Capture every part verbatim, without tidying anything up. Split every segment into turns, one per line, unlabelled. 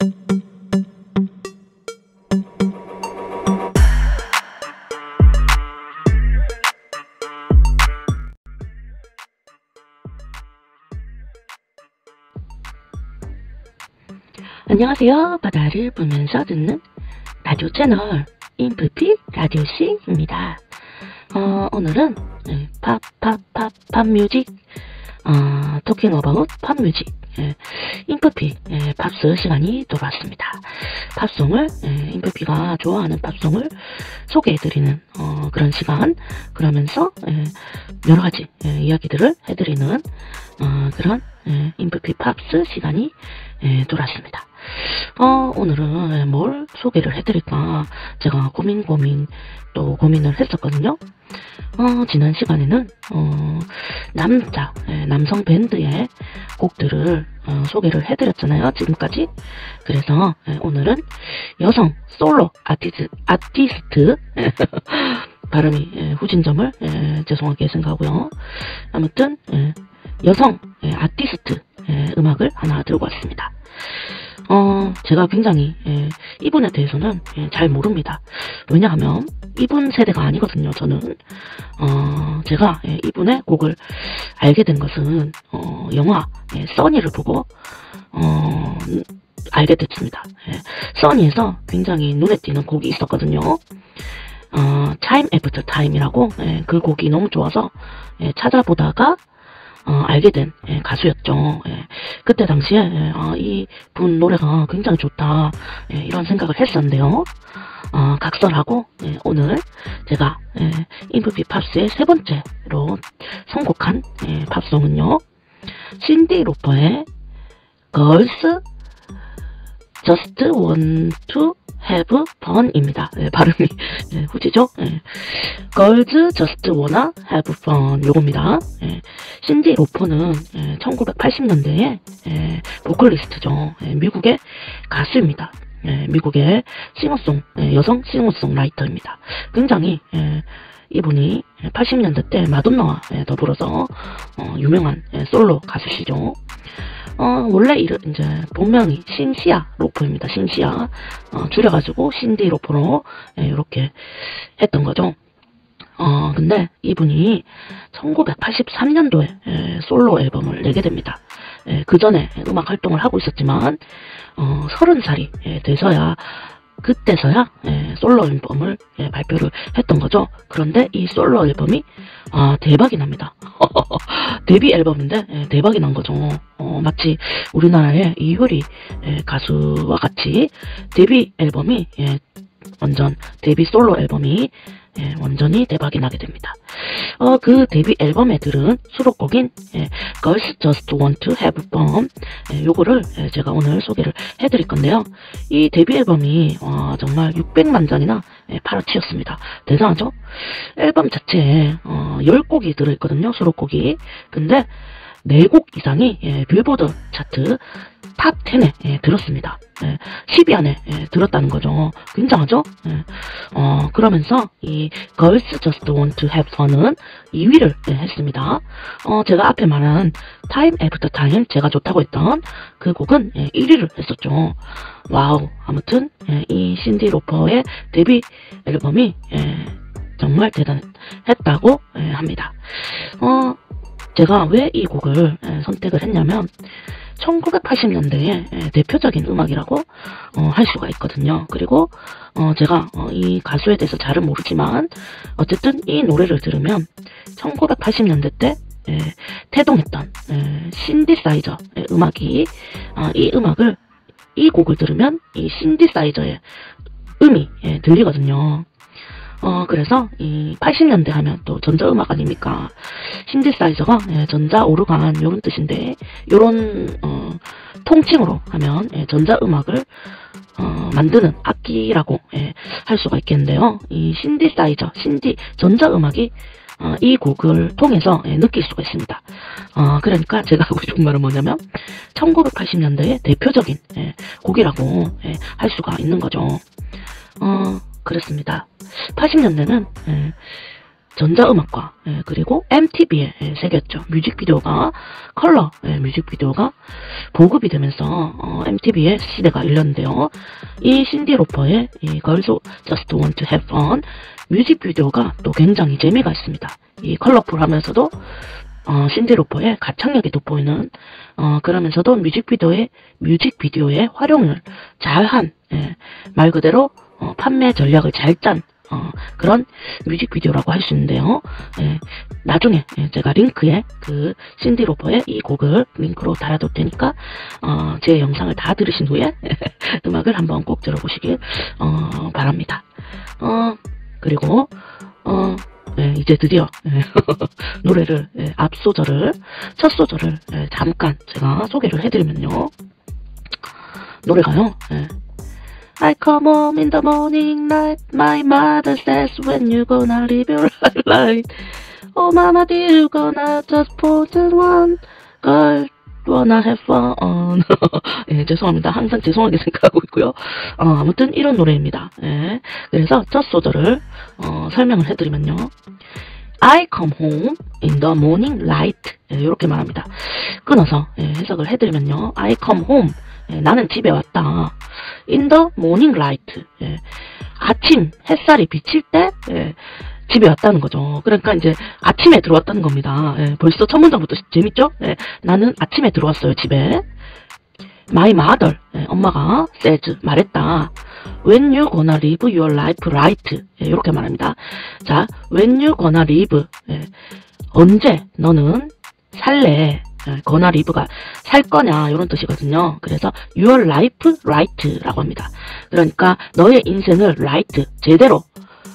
안녕하세요. 바다를 보면서 듣는 라디오 채널 인프피 라디오씨입니다. 어, 오늘은 네, 팝, 팝, 팝, 팝 뮤직, 어, 토킹 어바웃 팝 뮤직, 예, 인프피 예, 팝스 시간이 돌아왔습니다. 팝송을 예, 인프피가 좋아하는 팝송을 소개해드리는 어, 그런 시간, 그러면서 예, 여러가지 예, 이야기들을 해드리는 어, 그런 예, 인프피 팝스 시간이 예, 돌아왔습니다. 어, 오늘은 뭘 소개를 해드릴까 제가 고민 고민 또 고민을 했었거든요. 어, 지난 시간에는 어, 남자 예, 남성 밴드의 곡들을 어, 소개를 해드렸잖아요, 지금까지. 그래서 예, 오늘은 여성 솔로 아티스, 아티스트 발음이 예, 후진 점을 예, 죄송하게 생각하고요. 아무튼 예, 여성 예, 아티스트 예, 음악을 하나 들고 왔습니다. 어, 제가 굉장히 예, 이분에 대해서는 예, 잘 모릅니다. 왜냐하면 이분 세대가 아니거든요. 저는 어, 제가 예, 이분의 곡을 알게 된 것은 어, 영화 예, 써니를 보고 어, 알게 됐습니다. 예, 써니에서 굉장히 눈에 띄는 곡이 있었거든요. 어, Time After Time이라고 예, 그 곡이 너무 좋아서 예, 찾아보다가 어, 알게 된 예, 가수였죠. 예, 그때 당시에 예, 어, 이분 노래가 굉장히 좋다 예, 이런 생각을 했었는데요. 어, 각설하고 예, 오늘 제가 예, 인프피 팝스의 세 번째로 선곡한 예, 팝송은요, 신디 로퍼의 Girls Just Want to Have Fun입니다. 예, 발음이 예, 후지죠? 예. Girls Just Wanna Have Fun 요겁니다. 예. 신디 로퍼는 예, 천구백팔십 년대에 예, 보컬리스트죠. 예, 미국의 가수입니다. 예, 미국의 싱어송, 예, 여성 싱어송라이터입니다. 굉장히 예, 이분이 팔십 년대 때 마돈나와 예, 더불어서 어, 유명한 예, 솔로 가수시죠. 어, 원래 이르, 이제 본명이 신시아 로퍼입니다. 신시아 어, 줄여가지고 신디 로퍼로 예, 이렇게 했던 거죠. 어, 근데 이분이 천구백팔십삼 년도에 예, 솔로 앨범을 내게 됩니다. 예, 그 전에 음악 활동을 하고 있었지만 어, 서른 살이 예, 돼서야 그때서야 예, 솔로 앨범을 예, 발표를 했던 거죠. 그런데 이 솔로 앨범이 아, 대박이 납니다. 데뷔 앨범인데 예, 대박이 난 거죠. 어, 마치 우리나라의 이효리 예, 가수와 같이 데뷔 앨범이 예, 완전 데뷔 솔로 앨범이 예, 완전히 대박이 나게 됩니다. 어, 그 데뷔 앨범에 들은 수록곡인 예, Girls Just Want to Have Fun 예, 요거를 예, 제가 오늘 소개를 해드릴 건데요. 이 데뷔 앨범이 어, 정말 육백만 장이나 예, 팔아치웠습니다. 대단하죠? 앨범 자체에 어, 십 곡이 들어있거든요, 수록곡이. 근데 네 곡 이상이 예, 빌보드 차트 탑 텐에 예, 들었습니다. 예, 십 위 안에 예, 들었다는 거죠. 굉장하죠? 예, 어, 그러면서 이 Girls Just Want to Have Fun은 이 위를 예, 했습니다. 어, 제가 앞에 말한 Time After Time, 제가 좋다고 했던 그 곡은 예, 일 위를 했었죠. 와우. 아무튼 예, 이 신디 로퍼의 데뷔 앨범이 예, 정말 대단했다고 예, 합니다. 어, 제가 왜 이 곡을 예, 선택을 했냐면 천구백팔십 년대의 예, 대표적인 음악이라고 어, 할 수가 있거든요. 그리고 어, 제가 어, 이 가수에 대해서 잘은 모르지만 어쨌든 이 노래를 들으면 천구백팔십 년대 때 예, 태동했던 예, 신디사이저 의 음악이 어, 이 음악을 이 곡을 들으면 이 신디사이저의 음이 예, 들리거든요. 어, 그래서, 이, 팔십 년대 하면 또 전자음악 아닙니까? 신디사이저가, 예, 전자 오르간, 요런 뜻인데, 요런, 어, 통칭으로 하면, 예, 전자음악을, 어, 만드는 악기라고, 예, 할 수가 있겠는데요. 이 신디사이저, 신디, 전자음악이, 어, 이 곡을 통해서, 예, 느낄 수가 있습니다. 어, 그러니까 제가 하고 싶은 말은 뭐냐면, 천구백팔십 년대의 대표적인, 예, 곡이라고, 예, 할 수가 있는 거죠. 어, 그렇습니다. 팔십 년대는 예, 전자음악과 예, 그리고 엠티비에 예, 새겼죠. 뮤직비디오가 컬러 예, 뮤직비디오가 보급이 되면서 어, 엠티비의 시대가 열렸는데요. 이 신디 로퍼의 이 Girls Just Want to Have Fun 뮤직비디오가 또 굉장히 재미가 있습니다. 이 컬러풀하면서도 어, 신디 로퍼의 가창력이 돋보이는 어, 그러면서도 뮤직비디오의 뮤직비디오의 활용을 잘한 예, 말 그대로 어, 판매 전략을 잘 짠 어, 그런 뮤직비디오라고 할 수 있는데요. 예, 나중에 예, 제가 링크에 그 신디 로퍼의 이 곡을 링크로 달아둘 테니까 어, 제 영상을 다 들으신 후에 음악을 한번 꼭 들어보시길 어, 바랍니다. 어, 그리고 어, 예, 이제 드디어 예, 노래를 예, 앞소절을 첫 소절을 예, 잠깐 제가 소개를 해드리면요. 노래가요. 예. I come home in the morning light. My mother says when you gonna live your life. Oh mama, do you gonna just put it one girl wanna have fun. 예, 죄송합니다. 항상 죄송하게 생각하고 있고요. 어, 아무튼 이런 노래입니다. 예, 그래서 첫 소절을 어, 설명을 해드리면요. I come home in the morning light. 예, 이렇게 말합니다. 끊어서 예, 해석을 해드리면요. I come home. 예, 나는 집에 왔다. In the morning light. 예, 아침 햇살이 비칠 때 예, 집에 왔다는 거죠. 그러니까 이제 아침에 들어왔다는 겁니다. 예, 벌써 첫 문장부터 재밌죠? 예, 나는 아침에 들어왔어요, 집에. My mother. 예, 엄마가 says 말했다. When you gonna live your life right. 예, 이렇게 말합니다. 자, when you gonna live. 예, 언제 너는 살래. gonna live가 살 거냐 이런 뜻이거든요. 그래서 your life right라고 합니다. 그러니까 너의 인생을 right 제대로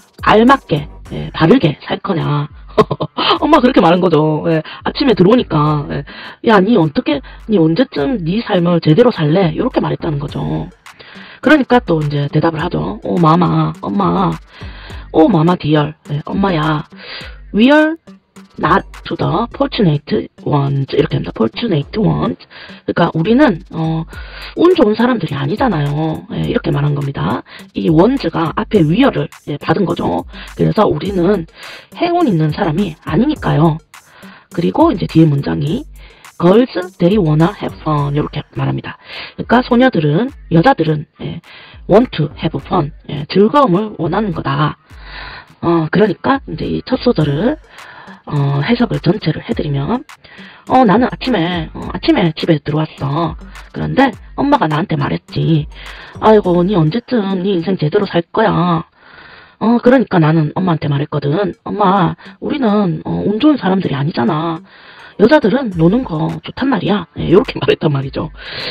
알맞게 예, 바르게 살 거냐. 엄마 그렇게 말한 거죠. 예, 아침에 들어오니까 예, 야, 니 어떻게 니 언제쯤 니 삶을 제대로 살래? 이렇게 말했다는 거죠. 그러니까 또 이제 대답을 하죠. 오 마마, 엄마, 오 마마 디얼, 예, 엄마야, we are not to the fortunate ones. 이렇게 합니다. fortunate ones. 그러니까 우리는 어, 운 좋은 사람들이 아니잖아요. 예, 이렇게 말한 겁니다. 이 ones가 앞에 weare를 예, 받은 거죠. 그래서 우리는 행운 있는 사람이 아니니까요. 그리고 이제 뒤에 문장이 girls they wanna have fun 이렇게 말합니다. 그러니까 소녀들은 여자들은 예, want to have fun 예, 즐거움을 원하는 거다. 어, 그러니까 이제 이 첫 소절을 어, 해석을 전체를 해드리면 어, 나는 아침에 어, 아침에 집에 들어왔어. 그런데 엄마가 나한테 말했지. 아이고, 니 언제쯤 니 인생 제대로 살 거야. 어, 그러니까 나는 엄마한테 말했거든. 엄마, 우리는 어, 운 좋은 사람들이 아니잖아. 여자들은 노는 거 좋단 말이야. 예, 이렇게 말했단 말이죠.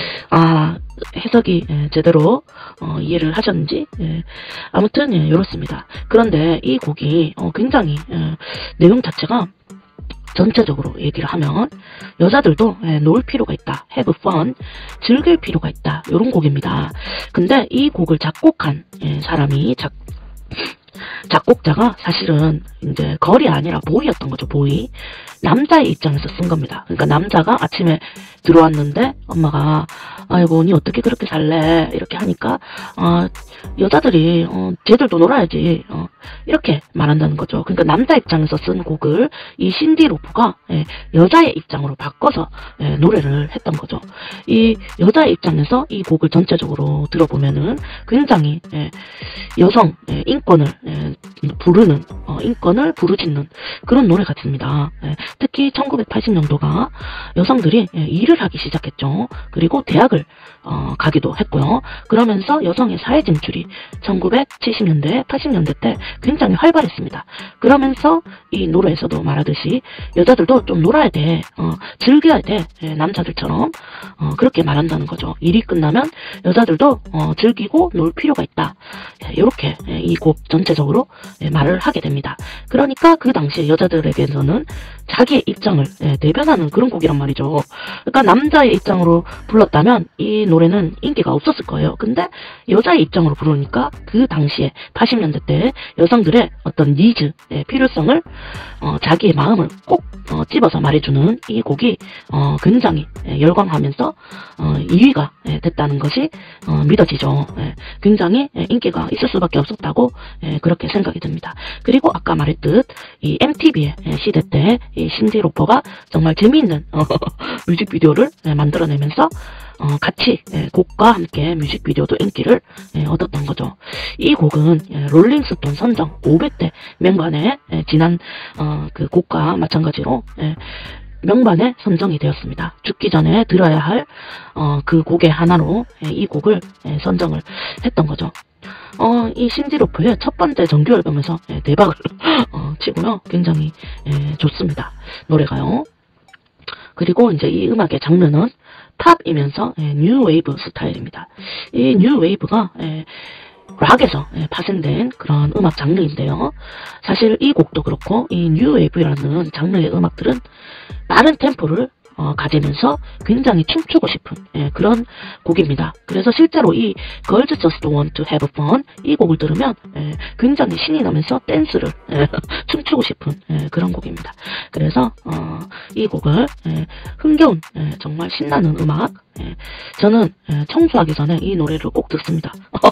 아, 해석이 예, 제대로 어, 이해를 하셨는지 예, 아무튼 예, 이렇습니다. 그런데 이 곡이 어, 굉장히 예, 내용 자체가 전체적으로 얘기를 하면 여자들도 예, 놀 필요가 있다. have fun. 즐길 필요가 있다. 이런 곡입니다. 근데 이 곡을 작곡한 예, 사람이 작 작곡자가 사실은 이제 걸이 아니라 보이였던 거죠. 보이. 남자의 입장에서 쓴 겁니다. 그러니까 남자가 아침에 들어왔는데 엄마가 아이고, 니 어떻게 그렇게 살래? 이렇게 하니까 어, 여자들이 어, 쟤들도 놀아야지 어, 이렇게 말한다는 거죠. 그러니까 남자 입장에서 쓴 곡을 이 신디 로프가 예, 여자의 입장으로 바꿔서 예, 노래를 했던 거죠. 이 여자의 입장에서 이 곡을 전체적으로 들어보면은 굉장히 예, 여성 예, 인권을 예, 부르는 어, 인권을 부르짖는 그런 노래 같습니다. 예, 특히 천구백팔십 년도가 여성들이 예, 일을 하기 시작했죠. 그리고 대학을 어, 가기도 했고요. 그러면서 여성의 사회 진출이 천구백칠십 년대, 팔십 년대 때 굉장히 활발했습니다. 그러면서 이 노래에서도 말하듯이 여자들도 좀 놀아야 돼, 어, 즐겨야 돼, 예, 남자들처럼 어, 그렇게 말한다는 거죠. 일이 끝나면 여자들도 어, 즐기고 놀 필요가 있다. 예, 이렇게 예, 이 곡 전체적으로 예, 말을 하게 됩니다. 그러니까 그 당시에 여자들에게서는 자기의 입장을 예, 대변하는 그런 곡이란 말이죠. 그러니까 남자의 입장으로 불렀다면 이 노래는 인기가 없었을 거예요. 근데 여자의 입장으로 부르니까 그 당시에 팔십 년대 때 여성들의 어떤 니즈, 예, 필요성을 어, 자기의 마음을 꼭 어, 집어서 말해주는 이 곡이 어, 굉장히 예, 열광하면서 어, 이 위가 예, 됐다는 것이 어, 믿어지죠. 예, 굉장히 예, 인기가 있을 수밖에 없었다고 예, 그렇게 생각이 듭니다. 그리고 아까 말했듯 이 엠티비의 예, 시대 때 이 신디 로퍼가 정말 재미있는 어, 뮤직비디오를 예, 만들어내면서 어, 같이 예, 곡과 함께 뮤직비디오도 인기를 예, 얻었던 거죠. 이 곡은 예, 롤링스톤 선정 오백 대 명반에 예, 지난 어, 그 곡과 마찬가지로 예, 명반에 선정이 되었습니다. 죽기 전에 들어야 할 어, 그 곡의 하나로 예, 이 곡을 예, 선정을 했던 거죠. 어, 이 신디 로퍼의 첫 번째 정규 앨범에서 예, 대박을 어, 치고요. 굉장히 예, 좋습니다. 노래가요. 그리고 이제 이 음악의 장르는 팝이면서 예, 뉴 웨이브 스타일입니다. 이 뉴 웨이브가 예, 락에서 예, 파생된 그런 음악 장르인데요. 사실 이 곡도 그렇고 이 뉴 웨이브라는 장르의 음악들은 빠른 템포를 어, 가지면서 굉장히 춤추고 싶은 예, 그런 곡입니다. 그래서 실제로 이 Girls Just Want to Have Fun 이 곡을 들으면 예, 굉장히 신이 나면서 댄스를 예, 춤추고 싶은 예, 그런 곡입니다. 그래서 어, 이 곡을 예, 흥겨운 예, 정말 신나는 음악 예, 저는 예, 청소하기 전에 이 노래를 꼭 듣습니다.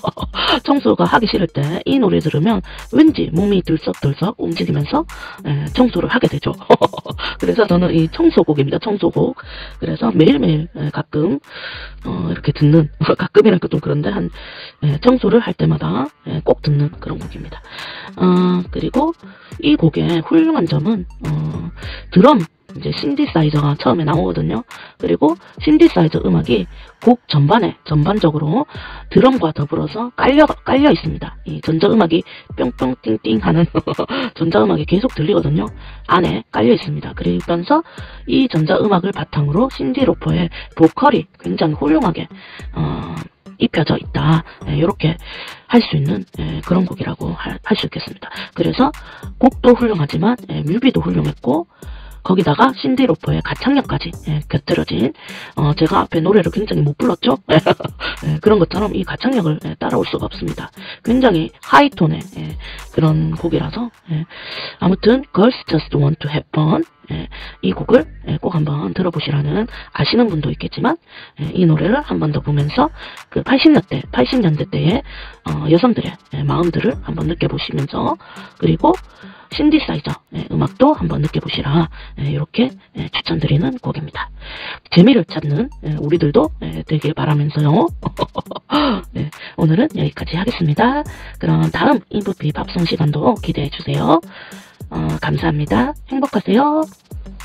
청소가 하기 싫을 때 이 노래 들으면 왠지 몸이 들썩들썩 움직이면서 예, 청소를 하게 되죠. 그래서 저는 이 청소곡입니다. 청소곡. 그래서 매일매일 예, 가끔 어, 이렇게 듣는 가끔이라니까 좀 그런데 한 예, 청소를 할 때마다 예, 꼭 듣는 그런 곡입니다. 어, 그리고 이 곡의 훌륭한 점은 어, 드럼 이제 신디사이저가 처음에 나오거든요. 그리고 신디사이저 음악이 곡 전반에 전반적으로 드럼과 더불어서 깔려 깔려 있습니다. 이 전자음악이 뿅뿅 띵띵 하는 전자음악이 계속 들리거든요. 안에 깔려 있습니다. 그러면서 이 전자음악을 바탕으로 신디 로퍼의 보컬이 굉장히 훌륭하게 어, 입혀져 있다. 예, 이렇게 할 수 있는 예, 그런 곡이라고 할 수 있겠습니다. 그래서 곡도 훌륭하지만 예, 뮤비도 훌륭했고 거기다가 신디 로퍼의 가창력까지 예, 곁들여진 어, 제가 앞에 노래를 굉장히 못 불렀죠? 예, 그런 것처럼 이 가창력을 예, 따라올 수가 없습니다. 굉장히 하이톤의 예, 그런 곡이라서 예, 아무튼 Girls Just Want to Have Fun 예, 이 곡을 예, 꼭 한번 들어보시라는 아시는 분도 있겠지만 예, 이 노래를 한 번 더 보면서 그 팔십 년대 팔십 년대 때의 어, 여성들의 예, 마음들을 한번 느껴보시면서 그리고 신디사이저 예, 음악도 한번 느껴보시라 예, 이렇게 예, 추천드리는 곡입니다. 재미를 찾는 예, 우리들도 예, 되길 바라면서요. 네, 오늘은 여기까지 하겠습니다. 그럼 다음 인프피 팝송 시간도 기대해주세요. 어, 감사합니다. 행복하세요.